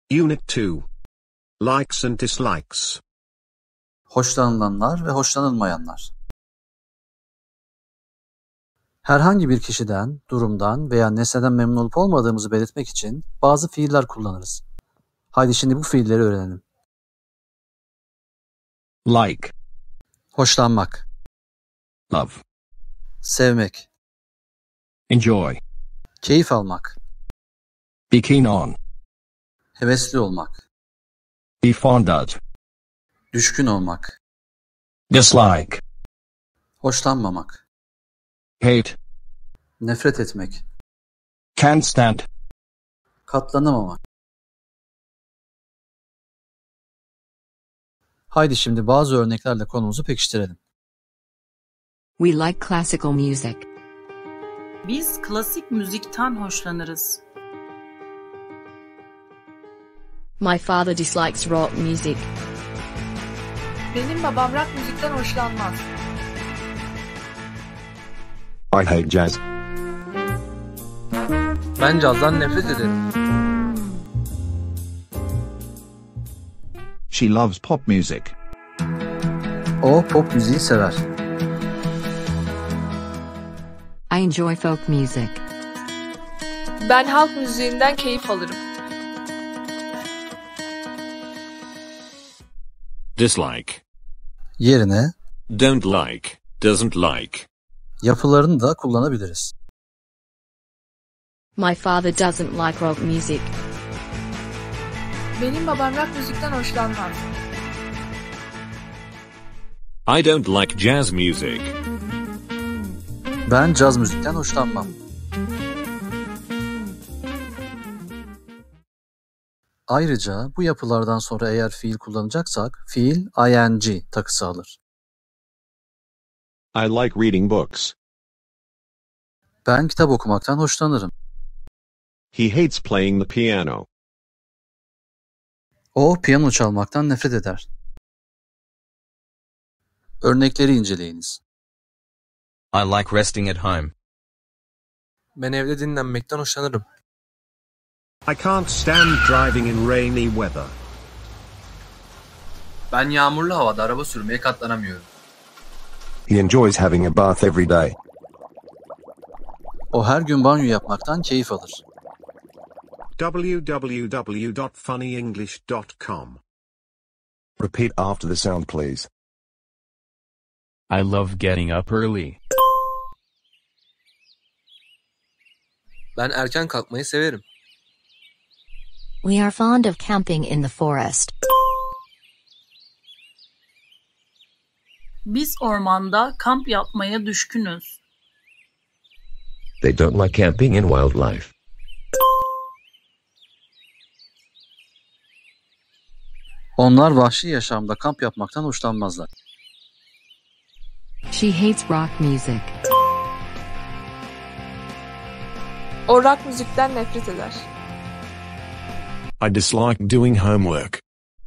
Unit 2. Likes and dislikes. Hoşlanılanlar ve hoşlanılmayanlar. Herhangi bir kişiden, durumdan veya nesneden memnun olup olmadığımızı belirtmek için bazı fiiller kullanırız. Haydi şimdi bu fiilleri öğrenelim. Like, Hoşlanmak, love, sevmek, enjoy, keyif almak, be keen on, hevesli olmak, be fond of, düşkün olmak, dislike, hoşlanmamak, hate, nefret etmek, can't stand. katlanamamak. Haydi şimdi bazı örneklerle konumuzu pekiştirelim. We like classical music. Biz klasik müzikten hoşlanırız. My father dislikes rock music. Benim babam rock müzikten hoşlanmaz. I hate jazz. Ben cazdan nefret ederim. She loves pop music. O pop müziği sever. I enjoy folk music. Ben halk müziğinden keyif alırım. Dislike. Yerine Don't like, doesn't like. yapılarını da kullanabiliriz. My father doesn't like rock music. Benim babam rock müzikten hoşlanmaz. I don't like jazz music. Ben caz müzikten hoşlanmam. Ayrıca bu yapılardan sonra eğer fiil kullanacaksak fiil ing takısı alır. I like reading books. Ben kitap okumaktan hoşlanırım. He hates playing the piano. O piyano çalmaktan nefret eder. Örnekleri inceleyiniz. I like resting at home. Ben evde dinlenmekten hoşlanırım. I can't stand driving in rainy weather. Ben yağmurlu havada araba sürmeye katlanamıyorum. He enjoys having a bath every day. O her gün banyo yapmaktan keyif alır. www.funnyenglish.com. Repeat after the sound, please. I love getting up early. Ben erken kalkmayı severim. We are fond of camping in the forest. Biz ormanda kamp yapmaya düşkünüz. They don't like camping in wildlife. Onlar vahşi yaşamda kamp yapmaktan hoşlanmazlar. She hates rock music. O rock müzikten nefret eder. I dislike doing homework.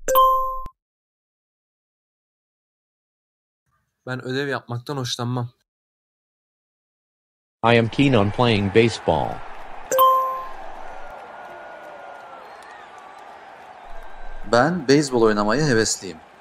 Ben ödev yapmaktan hoşlanmam. I am keen on playing baseball. Ben beyzbol oynamaya hevesliyim.